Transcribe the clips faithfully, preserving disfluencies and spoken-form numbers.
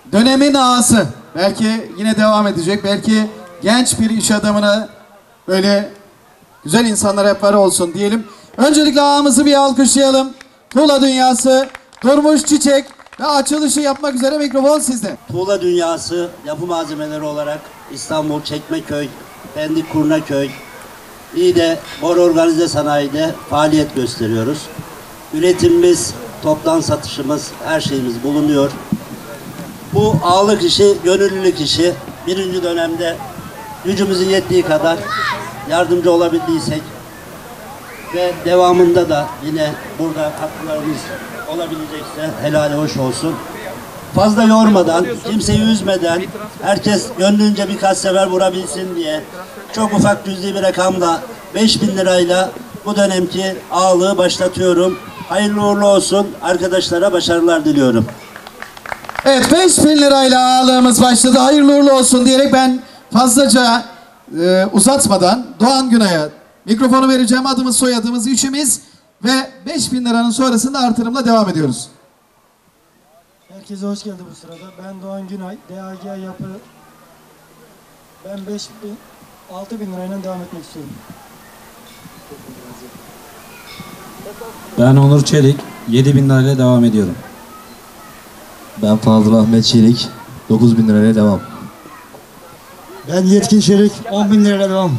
dönemin ağası. Belki yine devam edecek. Belki genç bir iş adamına böyle güzel insanlar hep var olsun diyelim. Öncelikle ağamızı bir alkışlayalım. Tuğla Dünyası Durmuş Çiçek ve açılışı yapmak üzere mikrofon sizde. Tuğla Dünyası yapı malzemeleri olarak İstanbul Çekmeköy, Pendik Kurnaköy, Niğde Bor Organize Sanayi'de faaliyet gösteriyoruz. Üretimimiz, toptan satışımız, her şeyimiz bulunuyor. Bu ağırlık işi, gönüllülük işi. Birinci dönemde gücümüzün yettiği kadar yardımcı olabildiysek ve devamında da yine burada katkılarımız olabilecekse helal hoş olsun. Fazla yormadan, kimseyi üzmeden, herkes gönlünce birkaç sefer vurabilsin diye çok ufak cüzi bir rakamla beş bin lirayla bu dönemki ağalığı başlatıyorum. Hayırlı uğurlu olsun. Arkadaşlara başarılar diliyorum. Evet, beş bin lirayla ağalığımız başladı. Hayırlı uğurlu olsun diyerek ben fazlaca e, uzatmadan Doğan Günay'a mikrofonu vereceğim. Adımız, soyadımız, işimiz ve beş bin liranın sonrasında artırımla devam ediyoruz. Herkese hoş geldi bu sırada. Ben Doğan Günay, D A G Yapı. Ben beş bin, altı bin lirayla devam etmek istiyorum. Ben Onur Çelik, yedi bin lirayla devam ediyorum. Ben Fazıl Ahmet Çelik, dokuz bin lirayla devam. Ben Yetkin Çelik, on bin lirayla devam.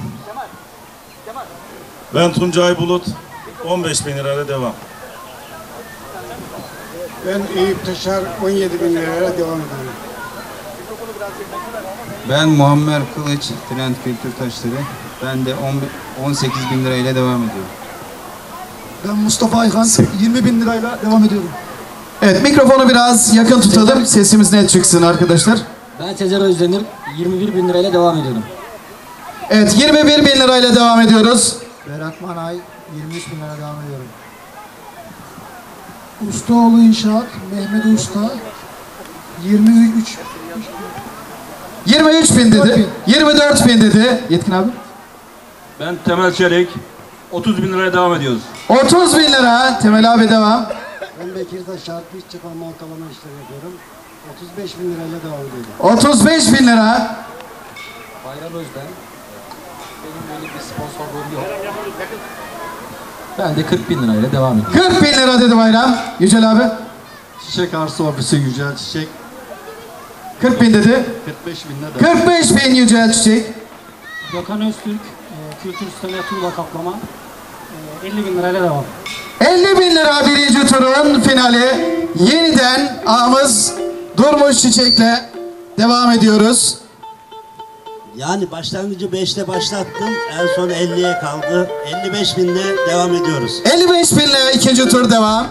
Ben Tuncay Bulut, on beş bin lirayla devam. Ben Eyüp Taşar, on yedi bin liraya devam ediyorum. Ben Muammer Kılıç, Trend Kültür Taşları. Ben de on sekiz bin lirayla devam ediyorum. Ben Mustafa Ayhan, yirmi bin lirayla devam ediyorum. Evet, mikrofonu biraz yakın tutalım. Sesimiz net çıksın arkadaşlar. Ben Sezer Özdemir, yirmi bir bin lirayla devam ediyorum. Evet, yirmi bir bin lirayla devam ediyoruz. Berat Manay, yirmi üç bin liraya devam ediyorum. Ustaoğlu İnşaat, Mehmet Usta, yirmi üç. yirmi üç bin dedi. yirmi dört bin dedi. Yetkin abi. Ben Temel Çelik, otuz bin liraya devam ediyoruz. otuz bin lira. Temel abi devam. Ben Bekir Taşar, piş çıkarma ortalama işleri yapıyorum. otuz beş bin lirayla devam ediyorum. otuz beş bin lira. Bayram Özden, benim böyle bir sponsorluğum yok. Ben de kırk bin lirayla devam ediyorum. kırk bin lira dedi Bayram. Yücel abi. Çiçek Arsa Ofisi Yücel Çiçek, kırk bin dedi. kırk beş bin lira devam. kırk beş bin Yücel Çiçek. Gökhan Öztürk, e, Kültür Sistemi Tuğla Kaplama, e, elli bin lirayla devam. elli bin lira birinci turun finali. Yeniden ağamız Durmuş Çiçek'le devam ediyoruz. Yani başlangıcı beşte başlattım. En son elliye kaldı. elli beş binle devam ediyoruz. elli beş bin lira ikinci tur devam.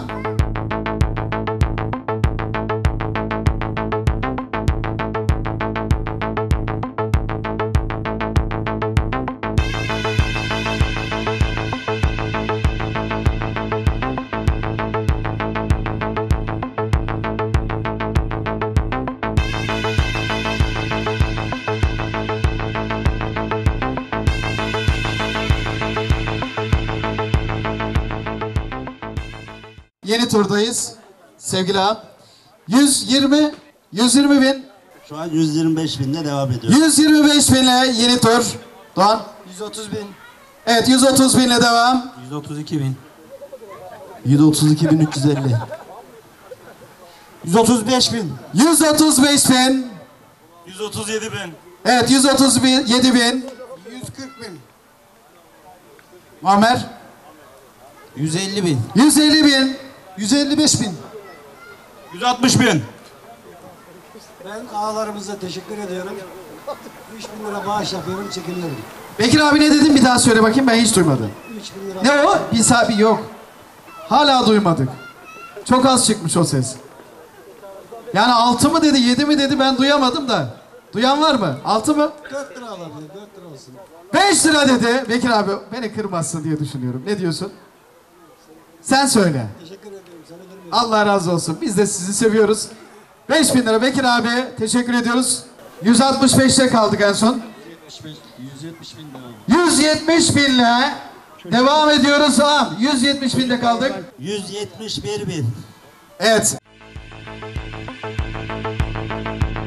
Yeni turdayız. Sevgili ağam. yüz yirmi, yüz yirmi bin. Şu an yüz yirmi beş binle devam ediyoruz. yüz yirmi beş binle yeni tur. Doğan. yüz otuz bin. Evet, yüz otuz binle devam. yüz otuz iki bin. yüz otuz iki bin üç yüz elli. yüz otuz beş bin. yüz otuz beş bin. yüz otuz yedi bin. Evet, yüz otuz yedi bin. yüz kırk bin. Muammer. yüz elli bin. yüz elli bin. yüz elli beş bin. yüz altmış bin. Ben ağalarımıza teşekkür ediyorum. üç bin lira bağış yapıyorum, çekiliyorum. Bekir abi ne dedin? Bir daha söyle bakayım, ben hiç duymadım. üç bin lira. Ne o? Bir sabi yok. Hala duymadık. Çok az çıkmış o ses. Yani altı mı dedi, yedi mi dedi, ben duyamadım da. Duyan var mı? Altı mı? dört lira alabilir, dört lira olsun. Beş lira dedi. Bekir abi beni kırmazsın diye düşünüyorum. Ne diyorsun? Sen söyle. Teşekkür ediyorum, seni görmüyorum. Allah razı olsun. Biz de sizi seviyoruz. Beş bin lira Bekir abi. Teşekkür ediyoruz. yüz altmış beşte kaldık en son. yüz yetmiş bin devam. yüz yetmiş binle devam ediyoruz. Tamam. yüz yetmiş binde kaldık. yüz yetmiş bir bin. Evet.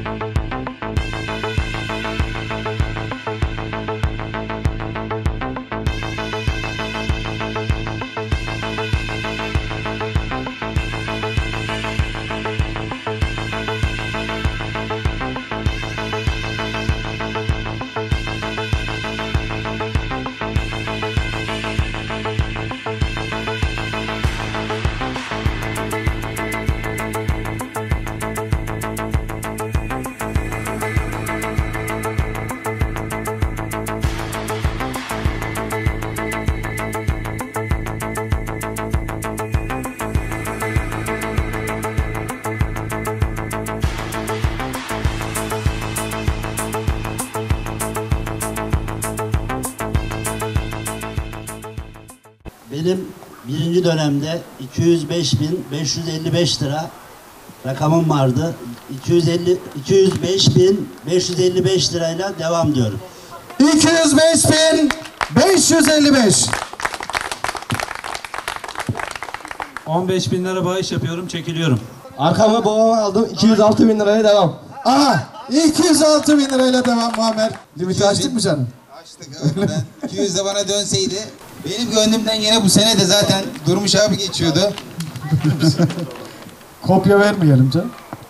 benim birinci dönemde iki yüz beş bin beş yüz elli beş lira rakamım vardı. iki yüz elli iki yüz beş bin beş yüz elli beş lirayla devam diyorum. iki yüz beş bin beş yüz elli beş. on beş bin lira bağış yapıyorum, çekiliyorum. Arkamı babama aldım. iki yüz altı bin liraya devam. Aha, iki yüz altı bin lirayla devam Muammer. Limiti açtık mı canım? Açtık evet. Ben iki yüz de bana dönseydi. Benim gönlümden yine bu sene de zaten Durmuş abi geçiyordu. Kopya vermeyelim canım.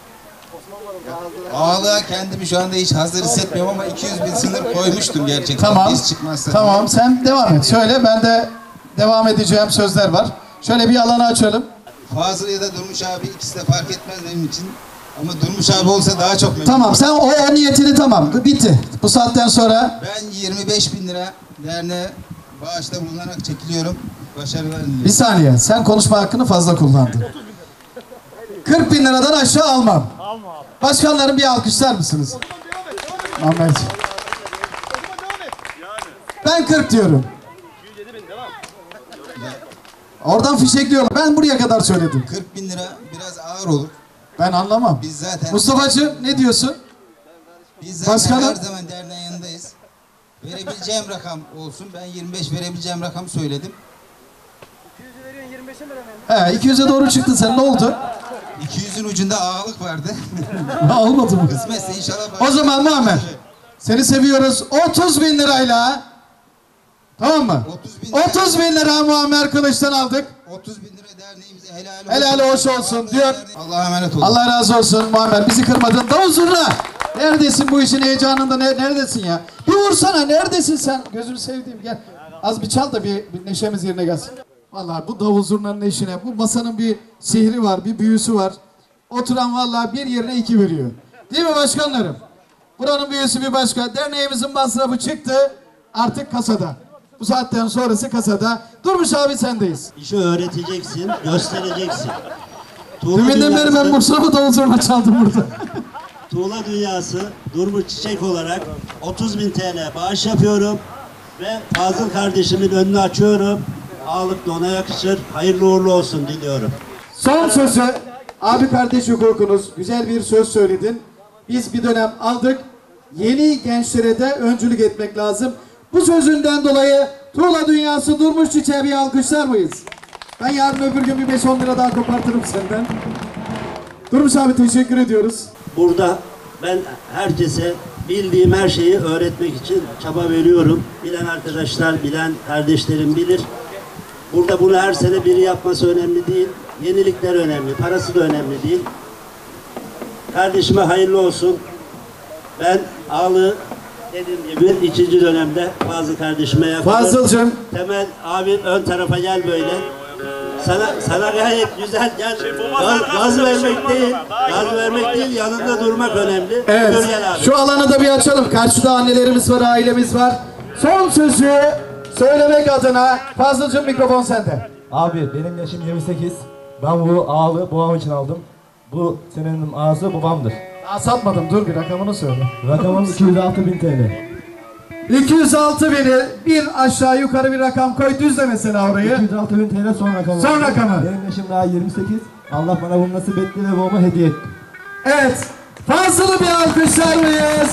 Ağlığa kendimi şu anda hiç hazır hissetmiyorum ama iki yüz bin sınır koymuştum gerçekten. Tamam. Biz çıkmazsa. Tamam, sen devam et. Söyle, ben de devam edeceğim sözler var. Şöyle bir alanı açalım. Fazıl ya da Durmuş abi ikisi de fark etmez benim için. Ama Durmuş abi olsa daha çok memnun. Tamam, sen o, o niyetini tamam. Bitti. Bu saatten sonra Ben yirmi beş bin lira derneğe bağışta bulunarak çekiliyorum. Başarılar diliyorum. bir saniye. Sen konuşma hakkını fazla kullandın. kırk bin liradan aşağı almam. Başkanlarım bir alkışlar mısınız? Ahmetciğim. Ben kırk diyorum. Oradan fişekliyorlar. Ben buraya kadar söyledim. kırk bin lira biraz ağır olur. Ben anlamam. Biz zaten Mustafa'cığım ne diyorsun? biz zaten Başkanım. her zaman derneğin yanındayız. Verebileceğim rakam olsun. Ben yirmi beş verebileceğim rakamı söyledim. He, iki yüze doğru çıktın sen. Ne oldu? iki yüzün ucunda ağalık vardı. Olmadı mı? Kısmetse inşallah. O zaman Muammer, seni seviyoruz. otuz bin lirayla. Tamam mı? otuz bin lira. otuz bin lira Muammer Kılıç'tan aldık. otuz bin lira derneğimize helal olsun. Helal hoş olsun diyor. Allah'a emanet olun. Allah razı olsun Muammer. Bizi kırmadın. Davul zurna. Neredesin bu işin heyecanında? Ne, neredesin ya? Bir vursana. Neredesin sen? Gözünü sevdiğim gel. Az bir çal da bir, bir neşemiz yerine gelsin. Vallahi bu davul zurnanın eşine, bu masanın bir sihri var, bir büyüsü var. Oturan vallahi bir yerine iki veriyor. Değil mi başkanlarım? Buranın büyüsü bir başka. Derneğimizin masrafı çıktı. Artık kasada. Bu saatten sonrası kasada. Durmuş abi sendeyiz. İşi öğreteceksin, göstereceksin. Tuğla Deminden beri ben Bursa'mı davul zurna çaldım burada. Tuğla Dünyası Durmuş Çiçek olarak otuz bin T L bağış yapıyorum ve Fazıl kardeşimin önünü açıyorum. Ağalık da ona yakışır. Hayırlı uğurlu olsun diliyorum. Son sözü abi kardeş hukukunuz. Güzel bir söz söyledin. Biz bir dönem aldık. Yeni gençlere de öncülük etmek lazım. Bu sözünden dolayı Tuğla Dünyası Durmuş Çiçeğe bir alkışlar mıyız? Ben yarın öbür gün bir beş on lira daha kopartırım senden. Durmuş abi teşekkür ediyoruz. Burada ben herkese bildiğim her şeyi öğretmek için çaba veriyorum. Bilen arkadaşlar, bilen kardeşlerim bilir. Burada bunu her sene biri yapması önemli değil. Yenilikler önemli, parası da önemli değil. Kardeşime hayırlı olsun. Ben ağlı dediğim gibi ikinci dönemde bazı kardeşime yapıyorum. Fazılcığım. Temel abin ön tarafa gel böyle. Sana sana gayet güzel gel. Gaz, gaz vermek değil, gaz vermek değil, yanında durmak önemli. Evet. Buyur gel abi. Şu alanı da bir açalım. Karşıda annelerimiz var, ailemiz var. Son sözü söylemek adına Fazılcığım mikrofon sende. Abi benim yaşım yirmi sekiz. Ben bu ağlı babam için aldım. Bu senenin ağası babamdır. Daha satmadım. Dur bir rakamını söyle. Rakamım iki yüz altı bin T L. iki yüz altı bini bir aşağı yukarı bir rakam koy. Düzle mesela orayı. iki yüz altı bin T L son rakamı. Son rakamı. Benim yaşım daha yirmi sekiz. Allah bana bunu nasip etti ve babama hediye etti. Evet. Fazlalı bir alkışlar mıyız?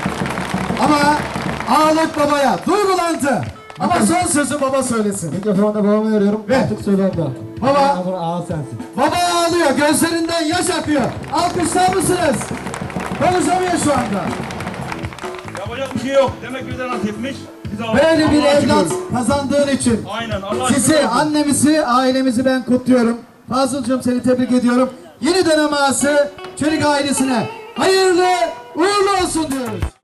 Ama ağalık babaya duygulandı. Ama son sözü baba söylesin. Mikrofonu da babama veriyorum. Ve- Artık söyle onda. Baba. Bundan sonra ağa sensin. Baba ağlıyor. Gözlerinden yaş akıyor. Alkışlar mısınız? Konuşamıyor şu anda. Yapacak bir şey yok. Demek bize nasipmiş. Biz Allah- Böyle bir Allah'a evlat şükür. kazandığın için Aynen. Allah sizi, şükür olsun. annemizi, ailemizi ben kutluyorum. Fazılcığım seni tebrik ediyorum. Yeni dönem ağası Çelik ailesine hayırlı uğurlu olsun diyoruz.